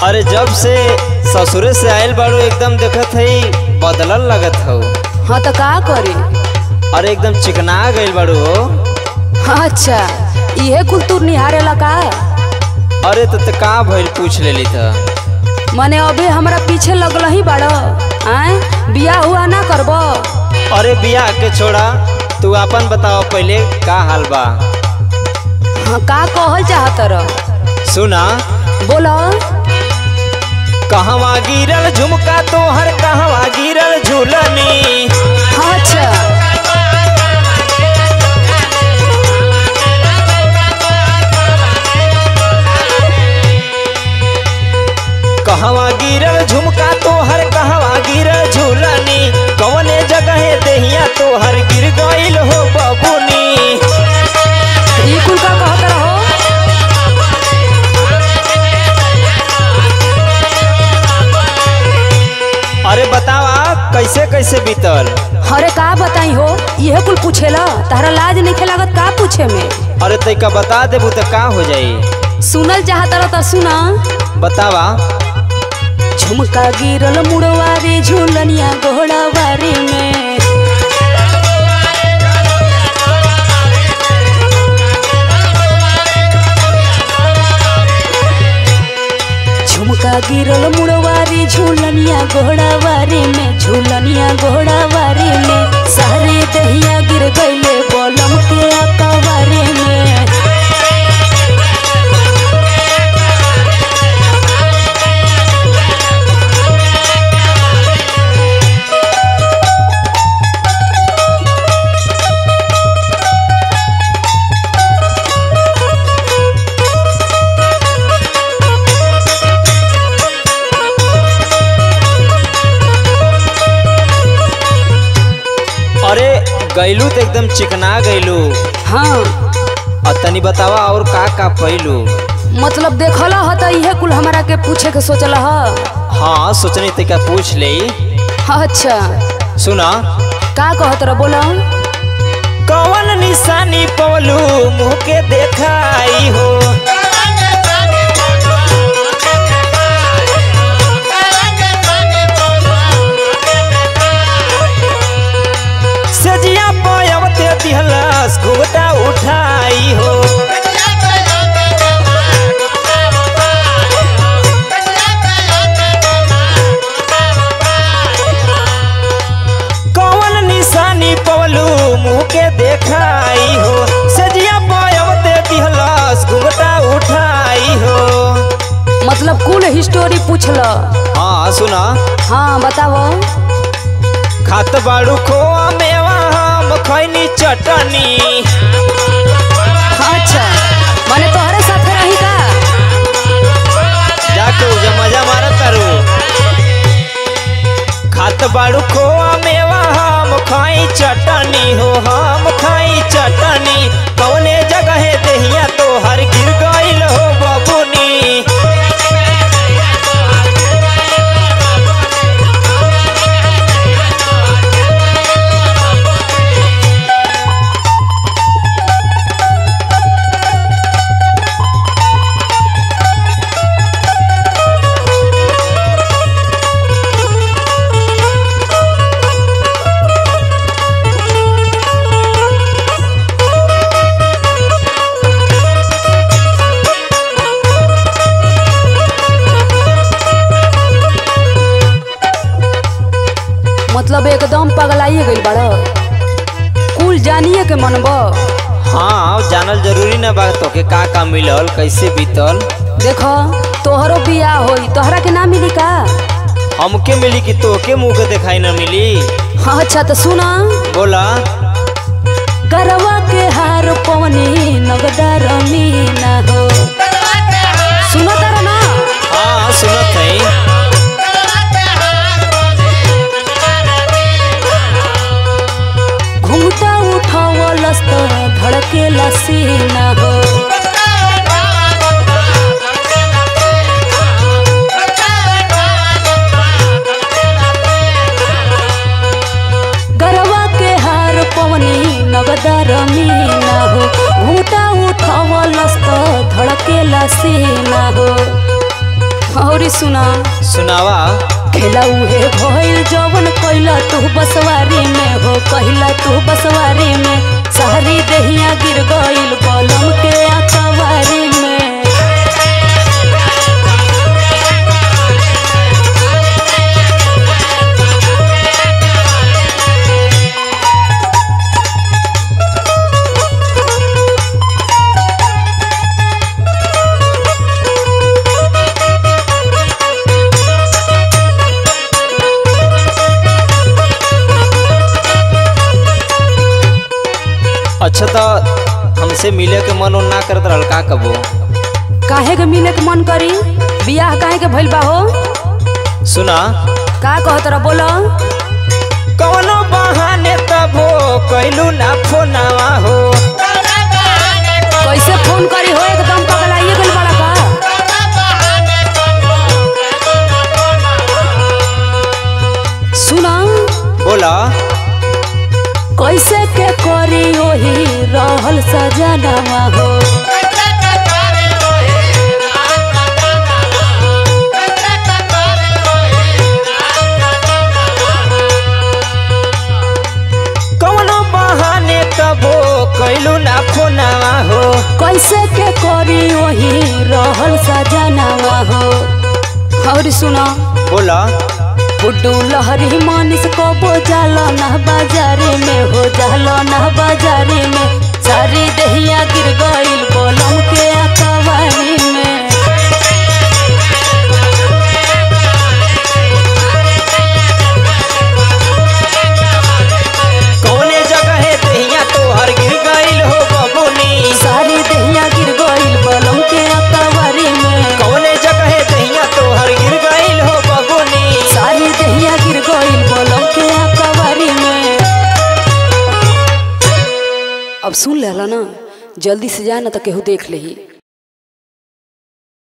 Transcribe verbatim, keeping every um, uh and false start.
अरे जब से ससुरे से आयल बाड़ू एकदम देखत है बदलल लगत हो। हाँ तो का करी? अरे एकदम चिकना गइल बाड़ू हो। अच्छा इहे कुल तू निहारे ला का? अरे तो, तो का भइल पूछ लेली था। मने अभी हमरा पीछे लगल ही बाड़ आए बियाह हुआ ना करबो? अरे बियाह के छोड़ा तू अपन बताओ पहले का हाल बा। हाँ का कहल चाहत रह? सुना बोलो। कहवा गिरल झुमका तोहर कहवा गिरल झूलनी। अच्छा कहवा गिरल झुमका तोहर कहवा गिरल झूलनी। कवने जगह देहिया तोहर गिर गइल हो बबुनी। ई कुल का कहत रहो? अरे बतावा कैसे कैसे बीतल? अरे का बताई हो इहे कुल पूछेला? तारा लाज नहीं लागत का पूछे में? अरे तैका बता देबू तो का हो जाई। सुनल चाहत रह तो सुना। बतावा। झुमका गिरल मुड़वारी झूलनिया घोड़ावारी में। झुमका गिरल मुड़वारी झूलनिया घोड़ावारी में। झूलनिया घोड़ावारी में सारे दहिया गिर गइले बलम के अकवारी में। अरे गैलू तो एकदम चिकना गैलू। हाँ और तनी बतावा और का का पैलू? मतलब देखल ह त इहे कुल हमरा के पूछे के सोचल ह? हाँ सोचनी ते का पूछ ले। अच्छा सुना का कहत रह? बोला। कौन निशानी पवलू मुँह के देखाई हो। सजिया पायवते दिहलस घूंघटा उठाई हो। कौन निशानी पवलू मुँह के देखाई हो। सजिया पायवते दिहलस घूंघटा उठाई हो। मतलब कुल हिस्टोरी पूछल? हाँ सुना। हाँ बताओ। खात बाड़ू खोआ मेवा हम खैनी चटनी। अच्छा माने तोहरे साथ रही का? जाके उजा मजा मारा तारू। खात बाड़ू खोआ मेवा हम खाई चटनी हो। हम खाई चटनी कौने जगह देहिया तोहर गिर गइल हो बबुनी। मतलब एकदम पगलाइए गइल बाड़? कुल जानिए के मनब? हाँ जानल जरूरी न बा तोके का का मिलल कैसे बीतल। देखो तोहरो बियाह होई तोहरा के ना मिली का? हमके मिली कि तोके मुँह के दिखाई न मिली? हाँ अच्छा तो सुना। बोला। गरवा के हार पवनी नगदा रमीना हो। सुनो तारा ना? हाँ सुनत है। घूंघटा उठावलस तो धड़केला सीना हो। गरवा के हार पवनी नगदा रमीना हो। घूंघटा उठावलस तो धड़केला सीना हो। और सुना सुनावा। खेला उहे भइल जवन कइला तू बसवारी में हो, कइला तू बसवारी में सारी देहिया गिर गइल बलम के अकवारी में। अच्छा तो हमसे मिले के मन ना करत रहल का कबो? काहे के मिले के मन करी? बियाह काहे के भइल बा हो? सुना का कहत रह बोलो। कौनो बहाने तबो कइलू ना फोनवा हो। कैसे फोन करी हो? एकदम पगलाइए गइल बड़ा का। सुना बोला। कैसे के करी ओही रहल सजनवा हो। कौनो बहाने तबो कइलू ना फोनवा हो। कैसे के करी ओही रहल सजनवा हो। और सुना बोला। गुड्डू लहरी मानिस को बो जाला ना बाजारे में हो, जाला ना बाजारे में सारी देहिया गिर गइल बलम के अकवारी में। कौने जगह देहिया तोहर गिर गइल हो बबुनी, सारी देहिया गिर गइल बलम के अकवारी में। कौने जगह देहिया तोहर गिर गइल हो बबुनी, सारी देहिया गिर गइल बलम के अकवारी में। अब सुन लेला ना, जल्दी से जा ना तो केहू देख लेही।